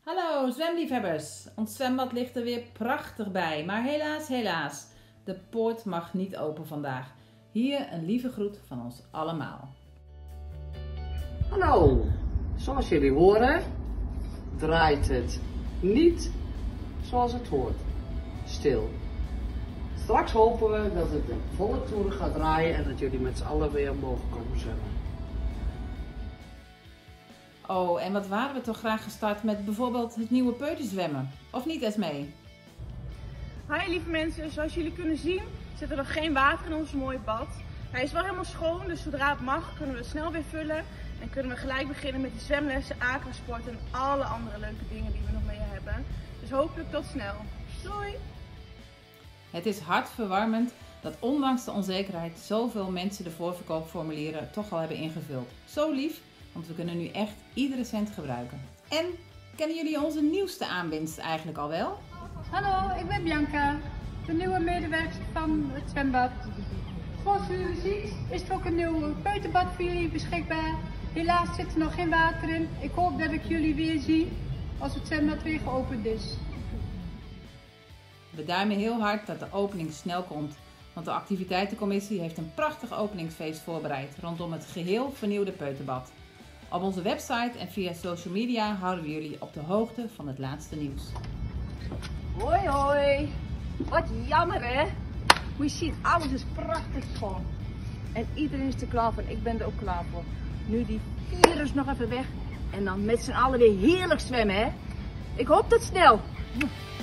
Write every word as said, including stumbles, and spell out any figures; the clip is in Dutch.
Hallo zwemliefhebbers, ons zwembad ligt er weer prachtig bij, maar helaas, helaas, de poort mag niet open vandaag. Hier een lieve groet van ons allemaal. Hallo, zoals jullie horen draait het niet zoals het hoort, stil. Straks hopen we dat het de volle toeren gaat draaien en dat jullie met z'n allen weer mogen komen zwemmen. Oh, en wat waren we toch graag gestart met bijvoorbeeld het nieuwe peuterzwemmen, of niet Esmee? Hi lieve mensen, zoals jullie kunnen zien zit er nog geen water in ons mooie bad. Hij is wel helemaal schoon, dus zodra het mag kunnen we het snel weer vullen. En kunnen we gelijk beginnen met de zwemlessen, aquasport en alle andere leuke dingen die we nog mee hebben. Dus hopelijk tot snel. Doei! Het is hartverwarmend dat ondanks de onzekerheid zoveel mensen de voorverkoopformulieren toch al hebben ingevuld. Zo lief, want we kunnen nu echt iedere cent gebruiken. En kennen jullie onze nieuwste aanwinst eigenlijk al wel? Hallo, ik ben Bianca, de nieuwe medewerker van het zwembad. Zoals jullie zien is er ook een nieuw peuterbad voor jullie beschikbaar. Helaas zit er nog geen water in. Ik hoop dat ik jullie weer zie als het zwembad weer geopend is. We duimen heel hard dat de opening snel komt, want de activiteitencommissie heeft een prachtig openingsfeest voorbereid rondom het geheel vernieuwde peuterbad. Op onze website en via social media houden we jullie op de hoogte van het laatste nieuws. Hoi hoi, wat jammer hè. Moet je zien, alles is prachtig schoon. En iedereen is er klaar voor, ik ben er ook klaar voor. Nu die virus nog even weg en dan met z'n allen weer heerlijk zwemmen hè. Ik hoop tot snel.